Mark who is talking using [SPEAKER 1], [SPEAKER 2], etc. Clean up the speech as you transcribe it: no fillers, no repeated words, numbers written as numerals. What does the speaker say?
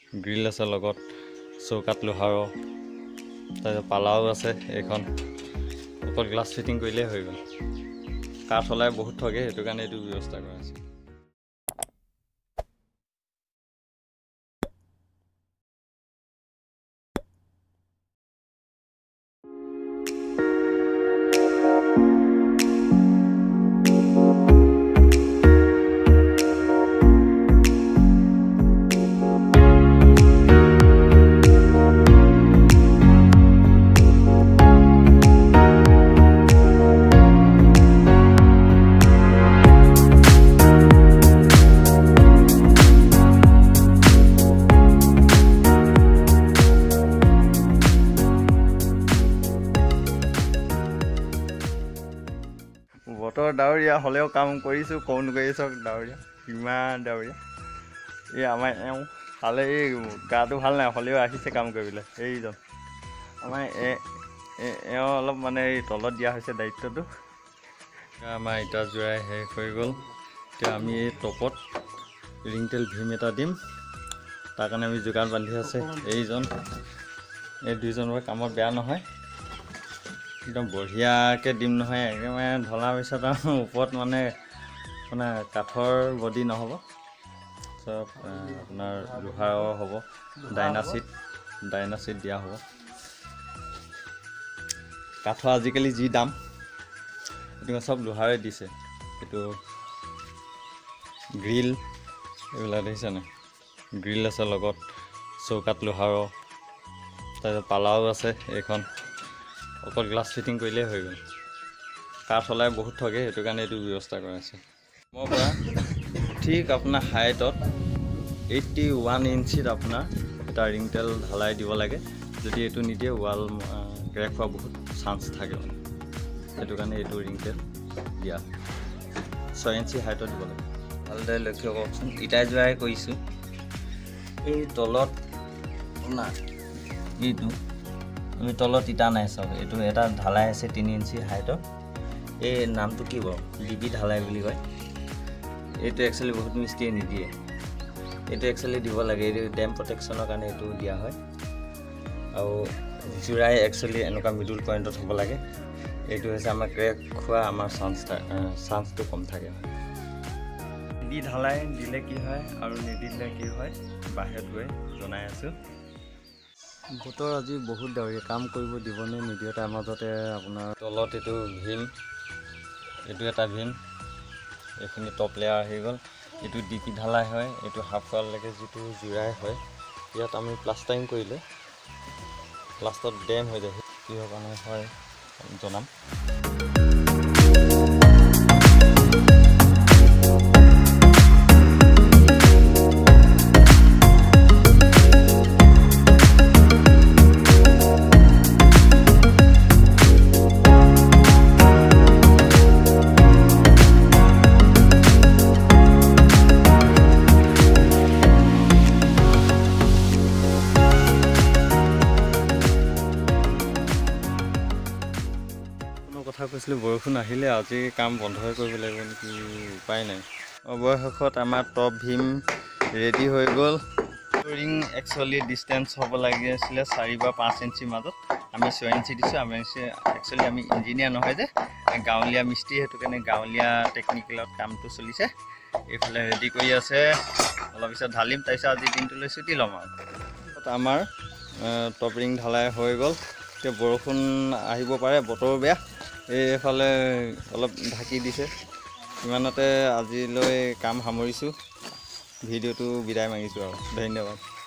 [SPEAKER 1] grill আছে লগত চৌকাত লোহাৰৰ তাৰপিছত পালাও আছে এইখন ওপৰত গ্লাছ ফিটিং কৰিলেই হৈ গ'ল কাঠ হলাই বহুত ঠগে সেইটো কাৰণে এইটো ব্যৱস্থা কৰা আছে বতৰ ডাৱৰীয়া হ'লেও কাম কৰিছোঁ কোন কৰি চাওক ডাৱৰীয়া ইমান ডাৱৰীয়া এই আমাৰ হালে এই গাটো ভাল নাই হ'লেও আহিছে কাম কৰিবলৈ এইজন আমাৰ অলপ মানে এই তলত দিয়া হৈছে দায়িত্বটো আমাৰ ইটা জোৰাই শেষ হৈ গ'ল এতিয়া আমি এই টপত ৰিংটেল ভীম এটা দিম তাৰ কাৰণে আমি যোগান বান্ধি আছে এইজন এই দুইজনৰ কামত বেয়া নহয় একদম বঢ়িয়াকৈ দিম নহয় একেবাৰে ঢলা পিছত আৰু ওপৰত মানে কাঠৰ বডি নহ'ব চব আপোনাৰ লোহাৰৰ হ'ব ডাইনাচিট দিয়া হ'ব কাঠৰ আজিকালি যি দাম সেইটো চব লোহাৰে দিছে এইটো গ্ৰিল এইবিলাক দেখিছেনে গ্ৰিল আছে লগত চৌকাত লোহাৰৰ তাৰপিছত পালাও আছে এইখন ওপৰত গ্লাছ ফিটিং কৰিলেই হৈ গ'ল কাঠ হলাই বহুত ঠগে সেইটো কাৰণে এইটো ব্যৱস্থা কৰা আছে মোৰ পৰা ঠিক আপোনাৰ হাইটত 81 ইঞ্চিত আপোনাৰ এটা ৰিংটেল ঢালাই দিব লাগে যদি এইটো নিদিয়ে ৱাল ক্ৰেক হোৱা বহুত চান্স থাকে সেইটো কাৰণে এইটো ৰিংটেল দিয়া 6 ইঞ্চি হাইটত দিব লাগে ভালদৰে লক্ষ্য কৰকচোন ইটাই জোৰাই কৰিছোঁ এই তলত আপোনাৰ এইটো আমি তলত ইটা নাই চাওক এইটো এটা ঢালাই আছে 3 ইঞ্চি হাইটৰ এই নামটো কি বাৰু ডিবি ঢালাই বুলি কয় এইটো একচুৱেলি বহুত মিস্ত্ৰীয়ে নিদিয়ে এইটো একচুৱেলি দিব লাগে এইটো ডেম প্ৰটেকশ্যনৰ কাৰণে এইটো দিয়া হয় আৰু জোৰাই একচুৱেলি এনেকুৱা মিডল পইণ্টত হ'ব লাগে এইটো হৈছে আমাৰ ক্ৰেক খোৱা আমাৰ চান্সটো কম থাকে দি ঢালাই দিলে কি হয় আৰু নিদিলে কি হয় বাহিৰত গৈ জনাই আছোঁ বতৰ আজি বহুত ডাৱৰীয়া কাম কৰিব দিবনে নিদিয়ে তাৰ মাজতে আপোনাৰ তলত এইটো ভীম এইটো এটা ভীম এইখিনি টপ লেয়াৰ আহি গ'ল এইটো ডিপি ঢালাই হয় এইটো হাফ ৱাললৈকে যিটো জোৰাই হয় ইয়াত আমি প্লাষ্টাৰিং কৰিলে লাষ্টত ডেম হৈ যায় কিহৰ কাৰণে হয় জনাম কথা কৈছিলোঁ বৰষুণ আহিলে আজি কাম বন্ধই কৰিব লাগিব নেকি উপায় নাই অৱশেষত আমাৰ টপ ভীম ৰেডি হৈ গ'ল ৰিং একচুৱেলি ডিষ্টেঞ্চ হ'ব লাগিছিলে 4 বা 5 ইঞ্চিৰ মাজত আমি 6 ইঞ্চি দিছোঁ আমি একচুৱেলি আমি ইঞ্জিনিয়াৰ নহয় যে গাঁৱলীয়া মিস্ত্ৰী সেইটো কাৰণে গাঁৱলীয়া টেকনিকেলত কামটো চলিছে এইফালে ৰেডি কৰি আছে অলপ পিছত ঢালিম তাৰপিছত আজি দিনটোলৈ ছুটি ল'ম আৰু আমাৰ টপ ৰিং ঢালাই হৈ গ'ল এতিয়া বৰষুণ আহিব পাৰে বতৰ বেয়া এইফালে অলপ ঢাকি দিছে ইমানতে আজিলৈ কাম সামৰিছোঁ ভিডিঅ'টো বিদায় মাগিছোঁ আৰু ধন্যবাদ